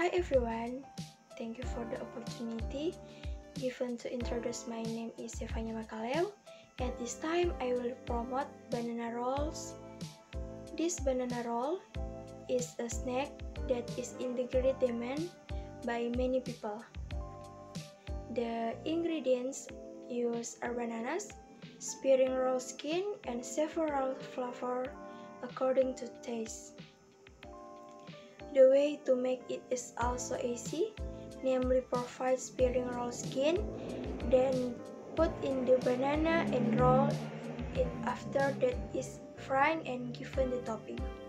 Hi everyone, thank you for the opportunity given to introduce. My name is Stefania Makaleo. At this time, I will promote banana rolls. This banana roll is a snack that is in demand by many people. The ingredients used are bananas, spring roll skin, and several flavors according to taste. The way to make it is also easy, namely provide spring roll skin, then put in the banana and roll it after that is fried and given the topping.